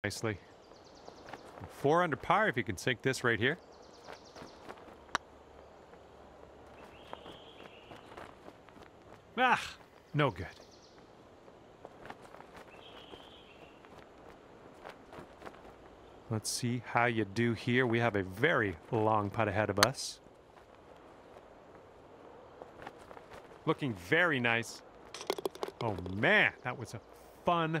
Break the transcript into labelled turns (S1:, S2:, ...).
S1: nicely. 4 under par if you can sink this right here. Ah, no good. Let's see how you do here. We have a very long putt ahead of us. Looking very nice. Oh man, that was a fun